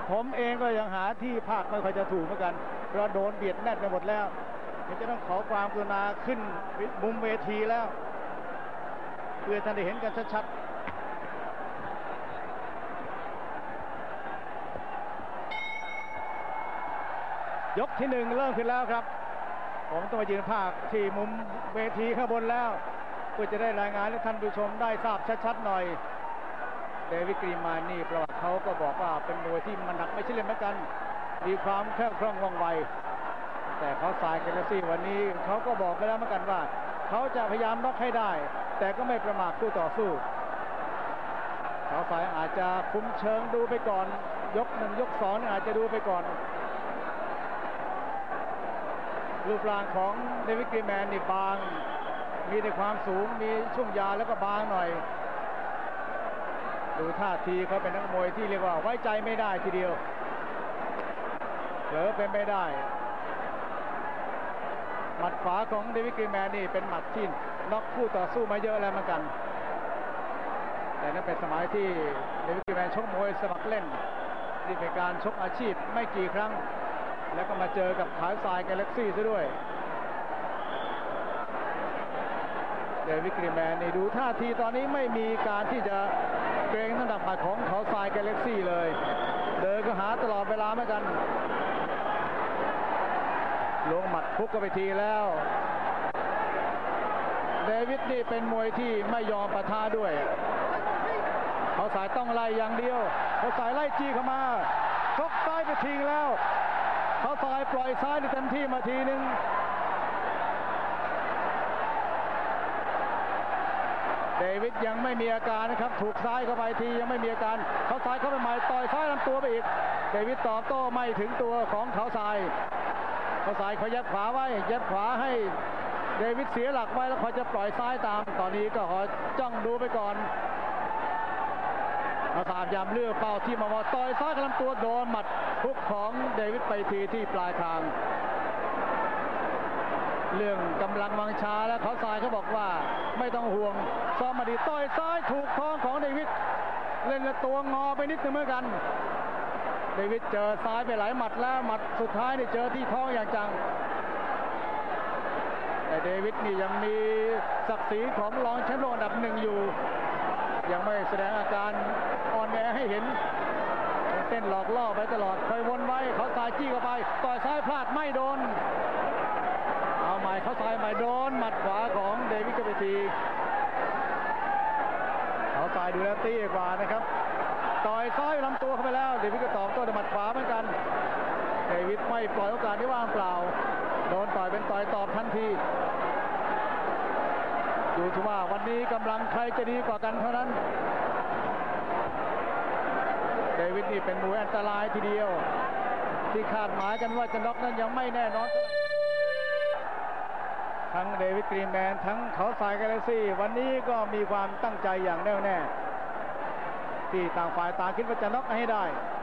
ผมเองก็ยังหาที่ภาคไม่ค่อยจะถูกเหมือนกันเพราะโดนเบียดแน่นไปหมดแล้วจะต้องขอความกรุณาขึ้นมุมเวทีแล้วเพื่อท่านได้เห็นกันชัดๆยกที่1เริ่มขึ้นแล้วครับผมต้องมายืนภาคที่มุมเวทีข้างบนแล้วเพื่อจะได้รายงานให้ท่านผู้ชมได้ทราบชัดๆหน่อยเดวิดกรีนแมนนี่ประวัติเขาก็บอกว่าเป็นมวยที่มันหนักไม่ใช่เล่นเหมือนกันมีความแคล่วคล่องว่องไวแต่เขาสายแกลซี่วันนี้เขาก็บอกไปแล้วเหมือนกันว่าเขาจะพยายามน็อกให้ได้แต่ก็ไม่ประมาทคู่ต่อสู้เขาสายอาจจะคุมเชิงดูไปก่อนยก1ยก2อาจจะดูไปก่อนรูปร่างของเดวิดกรีนแมนนี่บางมีแต่ความสูงมีช่วงยาวแล้วก็บางหน่อยดูท่าทีเขาเป็นนักมวยที่เรียกว่าไว้ใจไม่ได้ทีเดียวเผลอเป็นไม่ได้หมัดขวาของเดวิดกรีนแมนนี่เป็นหมัดที่น็อกคู่ต่อสู้มาเยอะแล้วเหมือนกันแต่นั่นเป็นสมัยที่เดวิดกรีนแมนชกมวยสมัครเล่นที่เป็นการชกอาชีพไม่กี่ครั้งแล้วก็มาเจอกับขาวทรายกาแล็กซี่ซะด้วยเดวิดกรีนแมนนี่ดูท่าทีตอนนี้ไม่มีการที่จะเกรงน้ำหนักหมัดของเขาทรายกาแล็กซี่เลยเดินก็หาตลอดเวลาเหมือนกันลงหมัดพุกก็ไปทีแล้วเดวิดนี่เป็นมวยที่ไม่ยอมปะทะด้วยเขาสายต้องไล่อย่างเดียวเขาสายไล่จี้เข้ามาชกซ้ายไปทิ้งแล้วเขาสายปล่อยซ้ายในเต็มที่มาทีนึงเดวิดยังไม่มีอาการนะครับถูกซ้ายเข้าไปทียังไม่มีอาการเขาซ้ายเข้าไปใหม่ต่อยซ้ายลำตัวไปอีกเดวิดตอบโต้ไม่ถึงตัวของเขาซ้ายเขายัดขวาไว้ยัดขวาให้เดวิดเสียหลักไว้แล้วเขาจะปล่อยซ้ายตามตอนนี้ก็ขอจ้องดูไปก่อนเขาสามยามเลือกเป้าที่มาต่อยซ้ายกับลำตัวโดนหมัดพุกของเดวิดไปทีที่ปลายคางเรื่องกำลังวังชาแล้วเขาซ้ายเขาบอกว่าไม่ต้องห่วงซ้อมมาดีต่อยซ้ายถูกท้องของเดวิดเล่นตัวงอไปนิดนึงเหมือนกันเดวิดเจอซ้ายไปหลายหมัดแล้วหมัดสุดท้ายนี่เจอที่ท้องอย่างจังแต่เดวิดนี่ยังมีศักดิ์ศรีของรองแชมป์โลกอันดับ1อยู่ยังไม่แสดงอาการอ่อนแอให้เห็นเต้นหลอกล่อไปตลอดคอยวนไว้เขาซ้ายจี้เข้าไปต่อยซ้ายพลาดไม่โดนเอาใหม่เขาซ้ายใหม่โดนหมัดขวาของเดวิดก็ไปทีเขาซ้ายดูแล้วตี้กว่านะครับต่อยซ้ายลำตัวเข้าไปแล้วเดวิดก็ตอบโต้ด้วยหมัดขวาเหมือนกันเดวิดไม่ปล่อยโอกาสที่ว่างเปล่าโดนต่อยเป็นต่อยตอบทันทีดูที่ว่าวันนี้กำลังใครจะดีกว่ากันเท่านั้นเดวิดนี่เป็นมวยอันตรายทีเดียวที่คาดหมายกันว่าจะน็อกนั้นยังไม่แน่นอนทั้งเดวิดกรีนแมนทั้งเขาทรายกาแล็กซี่วันนี้ก็มีความตั้งใจอย่างแน่วแน่ที่ต่างฝ่ายต่างคิดว่าจะน็อกให้ได้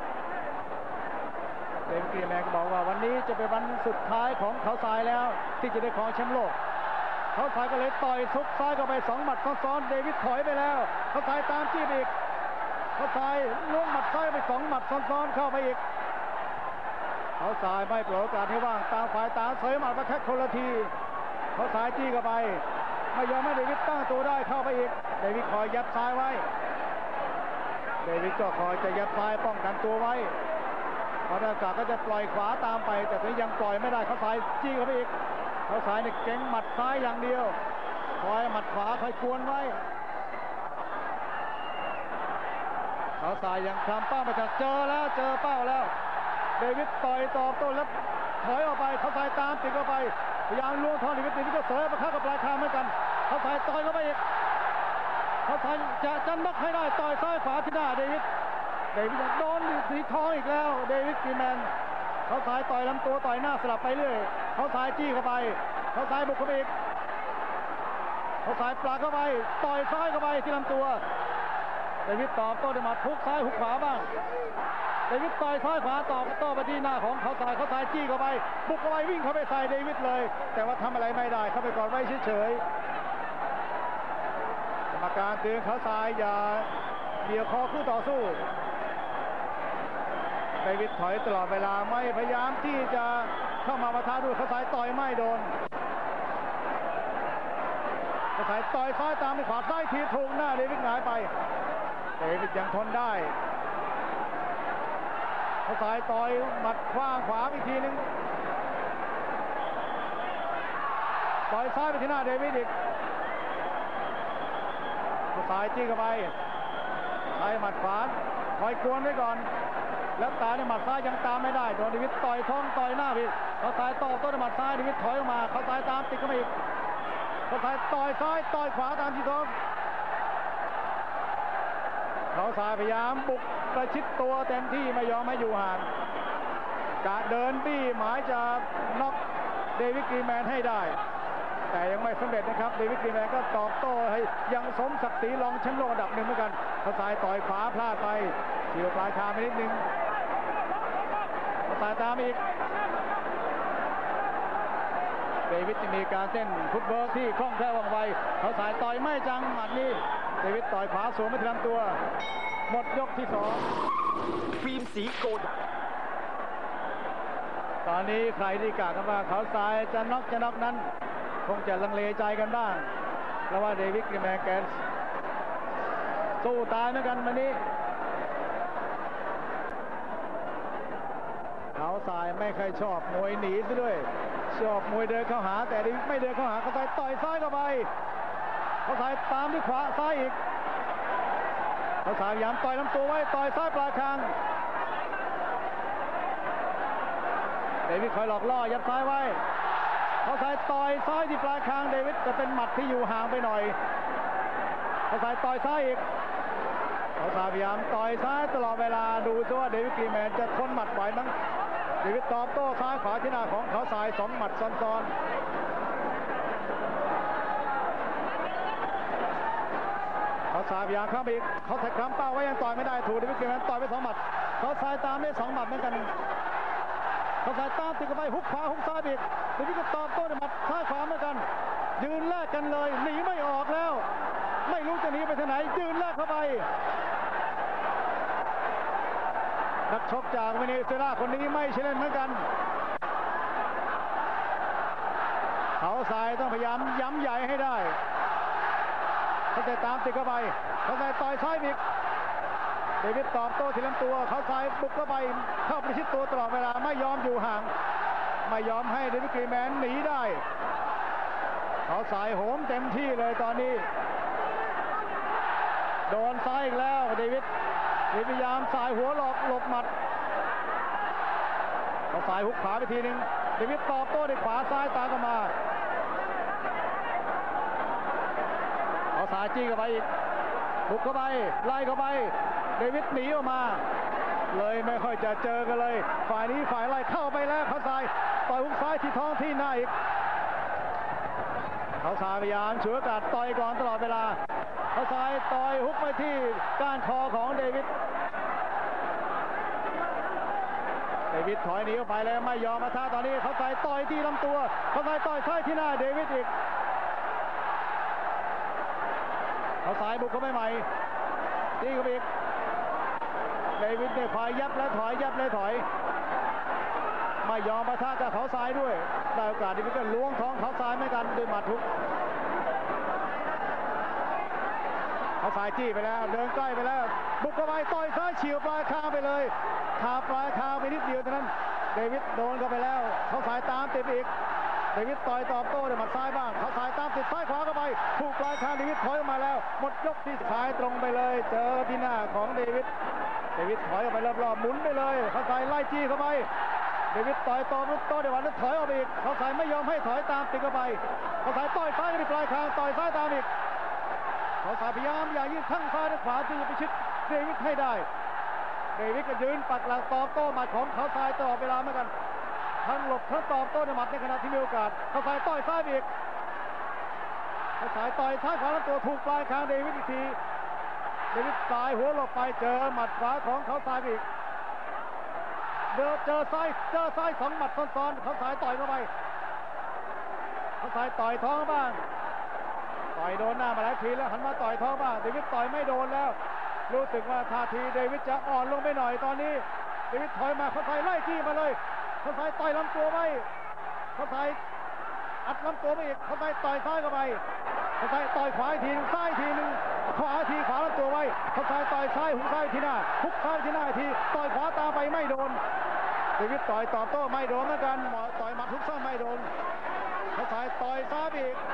เดวิดกรีนแมนบอกว่าวันนี้จะเป็นวันสุดท้ายของเขาทรายแล้วที่จะได้ครองแชมป์โลกเขาทรายก็เลยต่อยซุกซ้ายเข้าไป2 หมัดซ้อนๆเดวิดถอยไปแล้วเขาทรายตามจี้อีกเขาทรายล้วงหมัดซ้ายไป2 หมัดซ้อนๆเข้าไปอีกเขาทรายไม่ปล่อยโอกาสให้ว่างต่างฝ่ายต่างเสยหมัดมาแค่คนละทีเขาทรายจี้เข้าไปไม่ยอมให้เดวิดตั้งตัวได้เข้าไปอีกเดวิดคอยยัดซ้ายไว้เดวิดก็คอยจะยัดซ้ายป้องกันตัวไว้พอได้โอกาสก็จะปล่อยขวาตามไปแต่ตอนนี้ยังปล่อยไม่ได้เขาทรายจี้เข้าไปอีกเขาทรายเนี่ยเก่งหมัดซ้ายอย่างเดียวคอยหมัดขวาคอยกวนไว้เขาทรายยังคลำเป้ามาจากเจอเป้าแล้วเดวิดต่อยตอบโต้แล้วถอยออกไปเขาทรายตามติดเข้าไปพยายามล้วงท้องเดวิดก็เสยประคับกับปลายคางเหมือนกันเขาทรายต่อยเข้าไปอีกเขาทรายจะน็อกให้ได้ต่อยซ้ายขวาที่หน้าเดวิดโดนสีท้องอีกแล้วเดวิดกรีนแมนเขาทรายต่อยลำตัวต่อยหน้าสลับไปเรื่อยเขาทรายจี้เข้าไปเขาทรายบุกเข้าไปอีกเขาทรายปลาเข้าไปต่อยซ้ายเข้าไปที่ลำตัวเดวิดตอบโต้ด้วยหมัดฮุกซ้ายฮุกขวาบ้างเดวิดต่อยซ้ายขวาตอบโต้ไปที่หน้าของเขาทรายจี้เข้าไปบุกเข้าไปวิ่งเข้าไปใส่เดวิดเลยแต่ว่าทำอะไรไม่ได้เข้าไปก่อนไว้เฉยๆกรรมการเตือนเขาทรายอย่าเบี่ยงคอคู่ต่อสู้เดวิดถอยตลอดเวลาไม่พยายามที่จะเข้ามาปะทะด้วยเขาซ้ายต่อยไม่โดนเขาซ้ายต่อยซ้ายตามด้วยขวาซ้ายทีถูกหน้าเดวิดหงายไปเดวิดยังทนได้เขาซ้ายต่อยหมัดขว้างขวาอีกทีนึงต่อยซ้ายไปที่หน้าเดวิดอีกเขาซ้ายจี้เข้าไปใช้หมัดขวาคอยกวนไว้ก่อนแล้วตาในหมัดซ้ายยังตามไม่ได้โดนเดวิดต่อยท้องต่อยหน้าพี่เขาซ้ายต่อต้นหมัดซ้ายเดวิดถอยออกมาเขาซ้ายตามติดเข้ามาอีกเขาซ้ายต่อยซ้ายต่อยขวาตามที่ท้องเขาซ้ายพยายามบุกประชิดตัวเต็มที่ไม่ยอมให้อยู่ห่างกะเดินบี้หมายจะน็อกเดวิดกรีแมนให้ได้แต่ยังไม่สำเร็จนะครับเดวิดกรีแมนก็ตอบโต้ให้ยังสมศักดิ์ศรีรองแชมป์โลกอันดับหนึ่งเหมือนกันเขาซ้ายต่อยขวาพลาดไปเฉียวปลายคางไปนิดนึงเขาซ้ายตามอีกเดวิดจะมีการเต้นฟุตเวิร์กที่คล่องแคล่วว่องไวเขาซ้ายต่อยไม่จังหมัดนี้เดวิดต่อยขวาสวนไม่ทันตัวหมดยกที่สองฟิล์มสีโกดตอนนี้ใครที่กล่าวกันว่าเขาซ้ายจะน็อกนั้นคงจะลังเลใจกันบ้างเพราะว่าเดวิดกรีแมนแกนสู้ตายเหมือนกันวันนี้เขาซ้ายไม่เคยชอบมวยหนีซะด้วยชอบมวยเดินเข้าหาแต่เดวิดไม่เดินเข้าหาเขาซ้ายต่อยซ้ายเข้าไปเขาซ้ายตามด้วยขวาซ้ายอีกเขาซ้ายพยายามต่อยลำตัวไว้ต่อยซ้ายปลายคางเดวิดคอยหลอกล่อยัดซ้ายไว้เขาซ้ายต่อยซ้ายที่ปลายคางเดวิดจะเป็นหมัดที่อยู่ห่างไปหน่อยเขาซ้ายต่อยซ้ายอีกเขาซ้ายพยายามต่อยซ้ายตลอดเวลาดูซิว่าเดวิดกรีแมนจะทนหมัดไหวมั้งเดวิดตอบโต้ซ้ายขวาที่หน้าของเขาซ้าย2หมัดซ้อนๆเขาซ้ายพยายามเข้าไปอีกเขาแทงคำเป้าไว้ยังต่อยไม่ได้ถูกเดวิดกรีแมนต่อยไป2หมัดเขาซ้ายตามได้2หมัดเหมือนกันเขาซ้ายตามติดเข้าไปฮุกขวาฮุกซ้ายอีกเดวิดก็ตอบโต้ด้วยหมัดซ้ายขวาเหมือนกันยืนแลกกันเลยหนีไม่ออกแล้วไม่รู้จะหนีไปทางไหนยืนแลกเข้าไปนักชกจากเวเนซุเอลาคนนี้ไม่ใช่เล่นเหมือนกันเขาซ้ายต้องพยายามย้ำใหญ่ให้ได้เขาจะตามติดเข้าไปเขาซ้ายต่อยซ้ายอีกเดวิดตอบโต้ที่ลำตัวเขาซ้ายบุกเข้าไปเข้าประชิดตัวตลอดเวลาไม่ยอมอยู่ห่างไม่ยอมให้เดวิดกรีแมนหนีได้เขาซ้ายโหมเต็มที่เลยตอนนี้โดนซ้ายอีกแล้วเดวิดพยายามซ้ายหัวหลบหมัดเขาซ้ายฮุกขวาไปทีนึงเดวิดตอบโต้ด้วยขวาซ้ายตามเข้ามาเขาซ้ายจี้เข้าไปอีกบุกเข้าไปไล่เข้าไปเดวิดหนีออกมาเลยไม่ค่อยจะเจอกันเลยฝ่ายนี้ฝ่ายไล่เข้าไปแล้วเขาซ้ายต่อยฮุกซ้ายที่ท้องที่หน้าอีกเขาซ้ายพยายามฉวยโอกาสต่อยก่อนตลอดเวลาเขาซ้ายต่อยฮุกไปที่ก้านคอของเดวิดถอยหนีออกไปแล้วไม่ยอมมาท่าตอนนี้เขาซ้ายต่อยที่ลำตัวเขาซ้ายต่อยซ้ายที่หน้าเดวิดอีกเขาซ้ายบุกเข้าไปใหม่ตีเข้าไปอีกเดวิดเนี่ยคอยยับและถอยยับและถอยไม่ยอมมาท่ากับเขาซ้ายด้วยได้โอกาสเดวิดก็ล้วงท้องเขาซ้ายไม่กันด้วยหมัดทุกเขาซ้ายจี้ไปแล้วเดินใกล้ไปแล้วบุกเข้าไปต่อยซ้ายเฉียวปลายคางไปเลยขาปลายคางไปนิดเดียวเท่านั้นเดวิดโดนเข้าไปแล้วเขาซ้ายตามติดอีกเดวิดต่อยตอบโต้ด้วยหมัดซ้ายบ้างเขาซ้ายตามติดซ้ายขวาเข้าไปถูกปลายคางเดวิดถอยออกมาแล้วหมดยกที่ซ้ายตรงไปเลยเจอที่หน้าของเดวิดถอยออกไปรอบๆหมุนไปเลยเขาซ้ายไล่จี้เข้าไปเดวิดต่อยตอบโต้ด้วยหมัดแล้วถอยออกไปอีกเขาซ้ายไม่ยอมให้ถอยตามติดเข้าไปเขาซ้ายต่อยซ้ายที่ปลายคางต่อยซ้ายตามอีกเขาซ้ายพยายามอย่ายืดทั้งซ้ายและขวาจึงจะไปชิดเดวิดให้ได้เดวิดก็ยืนปักหลักตอบโต้หมัดของเขาซ้ายตลอดเวลาเหมือนกันทั้งหลบทั้งตอบโต้ในหมัดในขณะที่มีโอกาสเขาซ้ายต่อยซ้ายอีกเขาซ้ายต่อยซ้ายขวาลำตัวถูกปลายคางเดวิดอีกทีเดวิดซ้ายหัวหลบไปเจอหมัดขวาของเขาซ้ายอีกเจอซ้าย2หมัดซ้อนๆเขาซ้ายต่อยเข้าไปเขาซ้ายต่อยท้องบ้างต่อยโดนหน้ามาหลายทีแล้วหันมาต่อยท้องบ้างเดวิดต่อยไม่โดนแล้วรู้สึกว่าท่าทีเดวิดจะอ่อนลงไปหน่อยตอนนี้เดวิดถอยมาเขาใส่ไล่จี้มาเลยเขาใส่ต่อยลำตัวไว้เขาใส่อัดลำตัวไปอีกเขาใส่ต่อยซ้ายเข้าไปเขาใส่ต่อยขวาอีกทีซ้ายทีหนึ่งขวาทีขวาลำตัวไว้เขาใส่ต่อยซ้ายหุกซ้ายทีหน้าหุกซ้ายทีหน้าทีต่อยขวาตามไปไม่โดนเดวิดต่อยตอบโต้ไม่โดนเหมือนกันต่อยหมัดทุกซ้ำไม่โดนเขาใส่ต่อยซ้ายอีก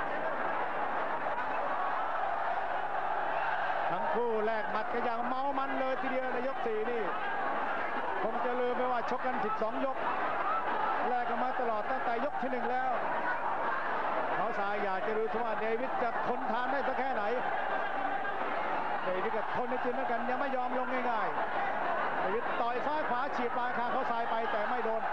ทั้งคู่แลกหมัดกันอย่างเมามันเลยทีเดียวในยก4นี่คงจะลืมไปว่าชกกัน12ยกแลกกันมาตลอดตั้งแต่ยกที่1แล้วเขาสายอยากจะรู้ว่าเดวิดจะทนทานได้สักแค่ไหนเดวิดก็ทนในจริงเหมือนกันยังไม่ยอมลงง่ายๆเดวิดต่อยซ้ายขวาฉีดปลายคางเขาสายไปแต่ไม่โดน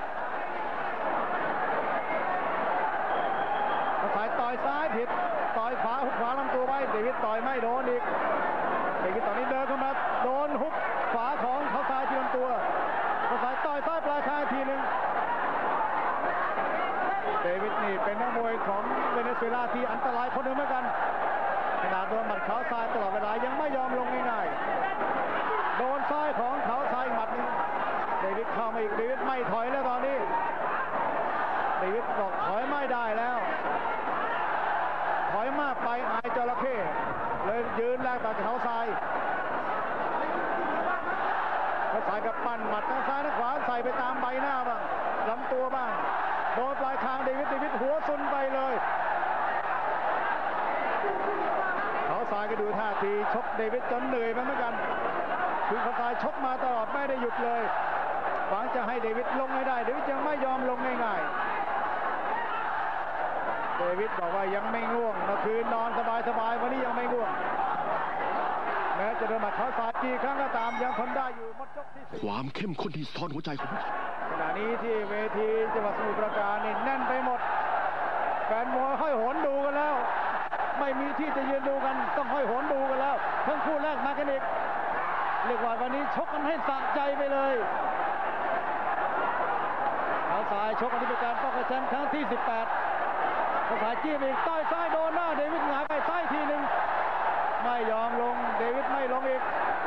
เขาสายต่อยซ้ายผิดต่อยขวาหุกขวาลำตัวไว้เดวิดต่อยไม่โดนอีกเดวิดตอนนี้เดินเข้ามาโดนหุกขวาของเขาซ้ายที่ลำตัวเขาสายต่อยซ้ายปลายคางทีหนึ่งเดวิดนี่เป็นนักมวยของเวเนซุเอลาที่อันตรายคนหนึ่งเหมือนกันขนาดโดนหมัดเขาซ้ายตลอดเวลายังไม่ยอมลงง่ายๆโดนซ้ายของเขาซ้ายหมัดนึงเดวิดเข้ามาอีกเดวิดไม่ถอยแล้วตอนนี้เดวิดบอกถอยไม่ได้แล้วถอยมากไปอายจระเข้เลยยืนแลกกับเขาซ้ายเขาซ้ายกับปั้นหมัดทั้งซ้ายทั้งขวาใส่ไปตามใบหน้าบ้างลำตัวบ้างโดนปลายคางเดวิดหัวซุนไปเลยเขาซ้ายก็ดูท่าทีชกเดวิดจนเหนื่อยไปเหมือนกันคือเขาซ้ายชกมาตลอดไม่ได้หยุดเลยหวังจะให้เดวิดลงให้ได้เดวิดยังไม่ยอมลงง่ายๆเดวิดบอกว่ายังไม่ง่วงเมื่อคืนนอนสบายๆวันนี้ยังไม่ง่วงแม้จะโดนหมัดเขาซ้ายกี่ครั้งก็ตามยังทนได้อยู่หมดยกที่4 ความเข้มข้นที่ซ่อนหัวใจของผู้ชมขณะนี้ที่เวทีจังหวัดสมุทรปราการนี่แน่นไปหมดแฟนมวยห้อยโหนดูกันแล้วไม่มีที่จะยืนดูกันต้องห้อยโหนดูกันแล้วทั้งคู่แรกมากันอีกเรียกว่าวันนี้ชกกันให้สะใจไปเลยเขาซ้ายชกกันที่เป็นการป้องกันแชมป์ครั้งที่18เขาซ้ายจี้ไปอีกต่อยซ้ายโดนหน้าเดวิดหงายไปซ้ายทีหนึ่งไม่ยอมลงเดวิดไม่ลงอีก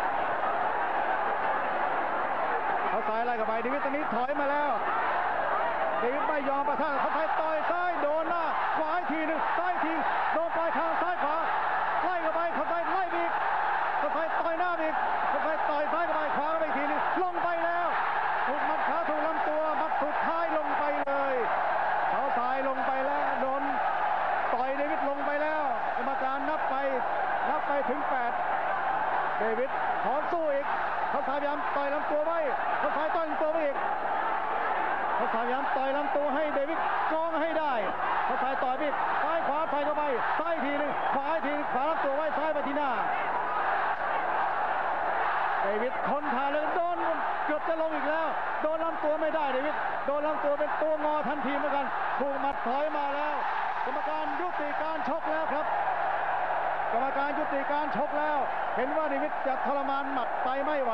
เขาซ้ายไล่เข้าไปเดวิดตอนนี้ถอยมาแล้วเดวิดไม่ยอมประทะเขาซ้ายต่อยซ้ายโดนหน้าขวาทีหนึ่งซ้ายทีโดนปลายคางซ้ายขวาไล่เข้าไปเขาซ้ายไล่อีกเขาซ้ายต่อยหน้าอีกเขาซ้ายต่อยซ้ายเข้าไปขวาเข้าไปทีหนึ่งลงไปแล้วถูกมัดขาถูกลำตัวมัดสุดท้ายลงไปเลยเขาซ้ายลงไปแล้วโดนต่อยเดวิดลงไปแล้วกรรมการนับไปถึง8เดวิดขอสู้อีกเขาพยายามต่อยลำตัวไว้เขาซ้ายต่อยลำตัวไปอีกเขาพยายามต่อยลำตัวให้เดวิดกองให้ได้เขาซ้ายต่อยไปซ้ายขวาต่อยเข้าไปซ้ายทีนึงขวาทีขวาลำตัวไว้ซ้ายไปที่หน้าเดวิดทนทานเลยโดนเกือบจะลงอีกแล้วโดนลำตัวไม่ได้เดวิดโดนลำตัวเป็นตัวงอทันทีเหมือนกันถูกมัดถอยมาแล้วกรรมการยุติการชกแล้วครับกรรมการยุติการชกแล้วเห็นว่าเดวิดจะทรมานหมัดไปไม่ไหว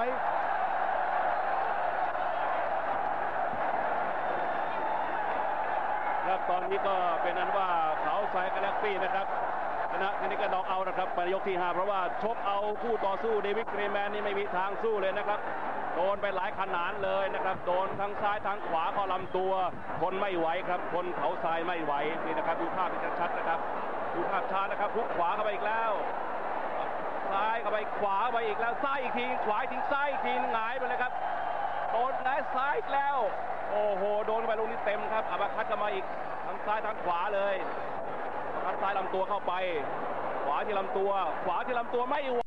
ครับตอนนี้ก็เป็นนั้นว่าเขาสายกาแล็กซี่นะครับชนะทีนี้ก็น็อกเอาท์นะครับไปยกที่5เพราะว่าชกเอาคู่ต่อสู้เดวิดเกรแมนนี่ไม่มีทางสู้เลยนะครับโดนไปหลายขนาดเลยนะครับโดนทั้งซ้ายทั้งขวาเข้าลำตัวทนไม่ไหวครับทนเขาทรายไม่ไหวนี่นะครับดูภาพชัดๆนะครับดูภาพช้านะครับทุกขวาเข้าไปอีกแล้วซ้ายเข้าไปขวาไปอีกแล้วซ้ายอีกทีขวาทิ้งซ้ายอีกทีหงายไปเลยครับโดนแล้วซ้ายอีกแล้วโอ้โหโดนไปลูกนี้เต็มครับอัปคัตกันมาอีกทั้งซ้ายทั้งขวาเลยอัปคัตซ้ายลำตัวเข้าไปขวาที่ลำตัวไม่ไหว